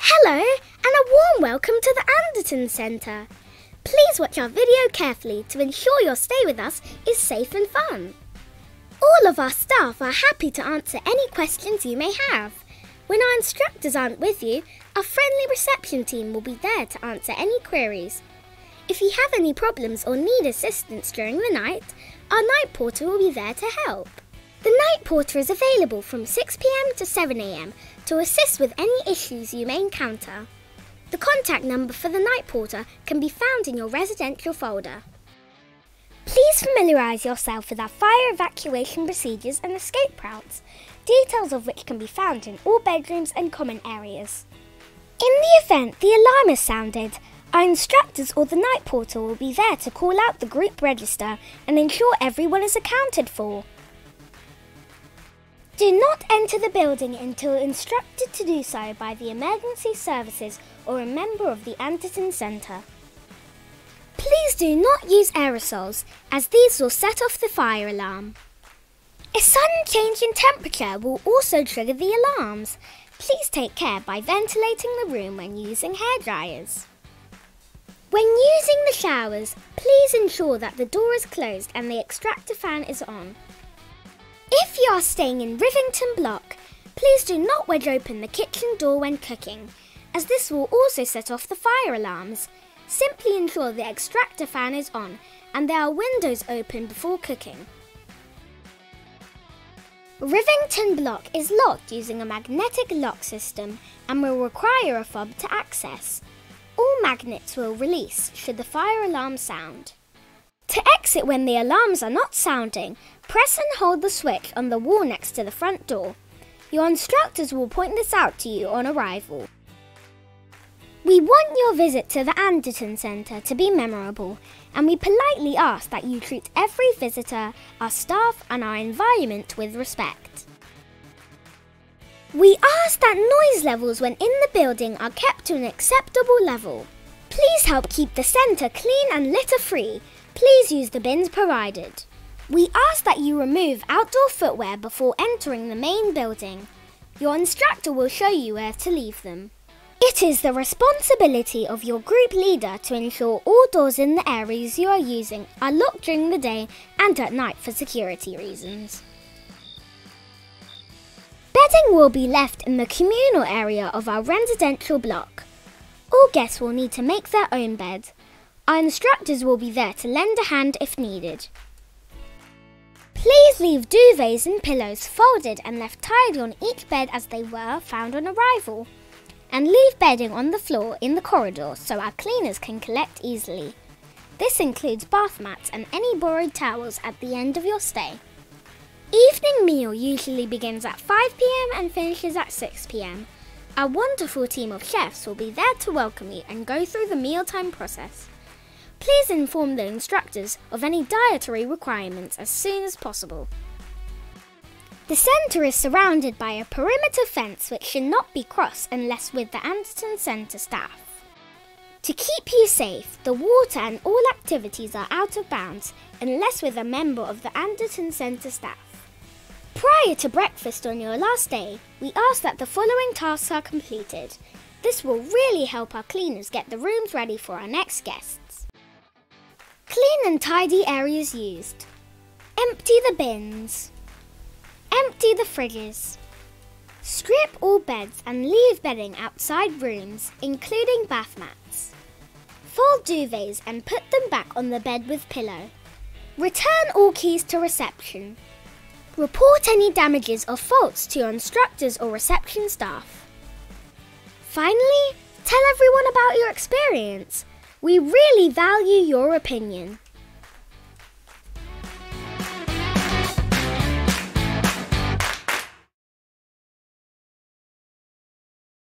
Hello and a warm welcome to the Anderton Centre. Please watch our video carefully to ensure your stay with us is safe and fun. All of our staff are happy to answer any questions you may have. When our instructors aren't with you, our friendly reception team will be there to answer any queries. If you have any problems or need assistance during the night, our night porter will be there to help. The night porter is available from 6 p.m. to 7 a.m. to assist with any issues you may encounter. The contact number for the night porter can be found in your residential folder. Please familiarise yourself with our fire evacuation procedures and escape routes, details of which can be found in all bedrooms and common areas. In the event the alarm is sounded, our instructors or the night porter will be there to call out the group register and ensure everyone is accounted for. Do not enter the building until instructed to do so by the emergency services or a member of the Anderton Centre. Please do not use aerosols, as these will set off the fire alarm. A sudden change in temperature will also trigger the alarms. Please take care by ventilating the room when using hairdryers. When using the showers, please ensure that the door is closed and the extractor fan is on. If you are staying in Rivington Block, please do not wedge open the kitchen door when cooking, as this will also set off the fire alarms. Simply ensure the extractor fan is on and there are windows open before cooking. Rivington Block is locked using a magnetic lock system and will require a fob to access. All magnets will release should the fire alarm sound. To exit when the alarms are not sounding, press and hold the switch on the wall next to the front door. Your instructors will point this out to you on arrival. We want your visit to the Anderton Centre to be memorable, and we politely ask that you treat every visitor, our staff and our environment with respect. We ask that noise levels when in the building are kept to an acceptable level. Please help keep the centre clean and litter-free. Please use the bins provided. We ask that you remove outdoor footwear before entering the main building. Your instructor will show you where to leave them. It is the responsibility of your group leader to ensure all doors in the areas you are using are locked during the day and at night for security reasons. Bedding will be left in the communal area of our residential block. All guests will need to make their own bed. Our instructors will be there to lend a hand if needed. Please leave duvets and pillows folded and left tidy on each bed as they were found on arrival. And leave bedding on the floor in the corridor so our cleaners can collect easily. This includes bath mats and any borrowed towels at the end of your stay. Evening meal usually begins at 5 p.m. and finishes at 6 p.m. Our wonderful team of chefs will be there to welcome you and go through the mealtime process. Please inform the instructors of any dietary requirements as soon as possible. The centre is surrounded by a perimeter fence which should not be crossed unless with the Anderton Centre staff. To keep you safe, the water and all activities are out of bounds unless with a member of the Anderton Centre staff. Prior to breakfast on your last day, we ask that the following tasks are completed. This will really help our cleaners get the rooms ready for our next guests. Clean and tidy areas used. Empty the bins. Empty the fridges. Strip all beds and leave bedding outside rooms, including bath mats. Fold duvets and put them back on the bed with pillow. Return all keys to reception. Report any damages or faults to your instructors or reception staff. Finally, tell everyone about your experience. We really value your opinion.